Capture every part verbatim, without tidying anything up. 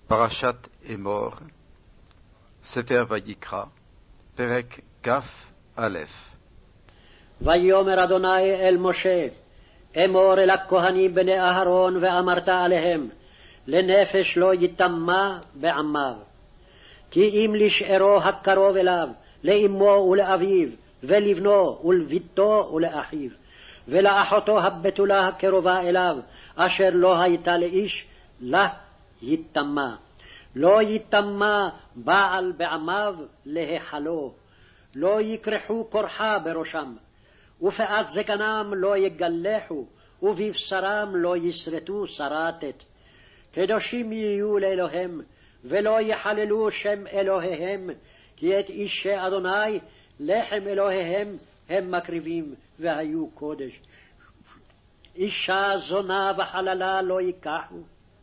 פרשת אמור, ספר ויקרא, פרק כ"א. ויאמר אדוני אל משה, אמור אל הכהנים בני אהרון, ואמרת עליהם, לנפש לא יטמא בעמיו. כי אם לשארו הקרוב אליו, לאמו ולאביו, ולבנו ולביתו ולאחיו, ולאחותו הבתולה הקרובה אליו, אשר לא הייתה לאיש, לה יטמא. לא יטמא בעל בעמיו להיחלו, לא יקרחו קורחה בראשם, ופאת זקנם לא יגלחו, ובבשרם לא יסרטו סרטת. קדושים יהיו לאלוהם, ולא יחללו שם אלוהיהם, כי את אישי אדוני לחם אלוהיהם הם מקריבים, והיו קודש. אישה זונה וחללה לא ייקחו,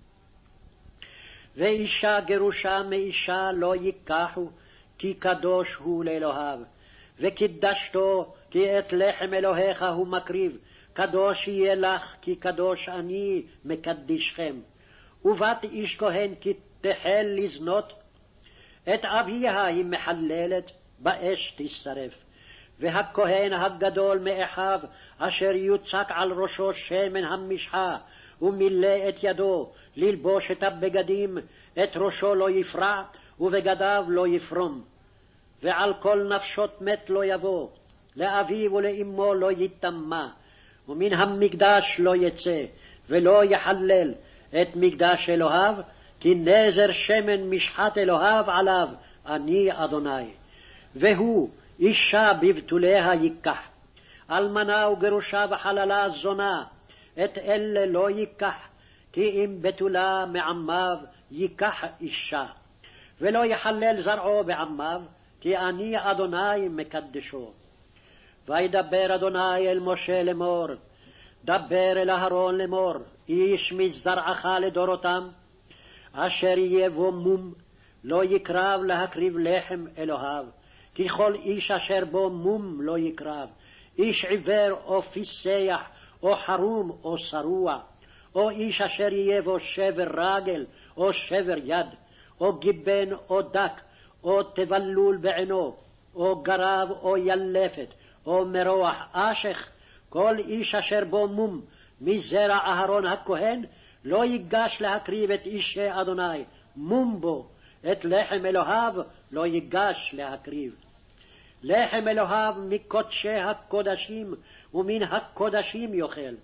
ואישה גרושה מאישה לא ייקחו, כי קדוש הוא לאלוהיו. וקידשתו, כי את לחם אלוהיך הוא מקריב, קדוש יהיה לך, כי קדוש אני מקדישכם. ובת איש כהן כי תחל לזנות, את אביה היא מחללת, באש תשרף. והכהן הגדול מאחיו, אשר יוצק על ראשו שמן המשחה, ומילא את ידו ללבוש את הבגדים, את ראשו לא יפרע, ובגדיו לא יפרום. ועל כל נפשות מת לא יבוא, לאביו ולאמו לא יטמא, ומן המקדש לא יצא, ולא יחלל את מקדש אלוהיו, כי נזר שמן משחת אלוהיו עליו, אני אדוני. והוא אישה בבתוליה ייקח, אלמנה וגרושה וחללה זונה, את אלה לא ייקח, כי אם בתולה מעמיו ייקח אישה. ולא יחלל זרעו בעמיו, כי אני אדוני מקדשו. וידבר אדוני אל משה לאמור, דבר אל אהרון לאמור, איש מזרעך לדורותם, אשר יהיה בו מום, לא יקרב להקריב לחם אלוהיו, כי כל איש אשר בו מום לא יקרב, איש עיוור או פיסח, או חרום או שרוע, או איש אשר יהיה בו שבר רגל, או שבר יד, או גיבן או דק, או תבלול בעינו, או גרב או ילפת, או מרוח אשך, כל איש אשר בו מום מזרע אהרון הכהן, לא ייגש להקריב את אישי אדוני, מום בו, את לחם אלוהיו לא ייגש להקריב. לחם אלוהיו מקודשי הקודשים, ומן הקודשים יאכל.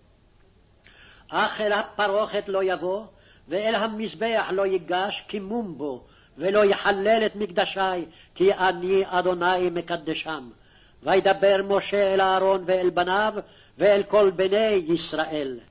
אך אל הפרוכת לא יבוא, ואל המזבח לא ייגש, כי מום בו, ולא יחלל את מקדשי, כי אני אדוני מקדשם. וידבר משה אל אהרון ואל בניו, ואל כל בני ישראל.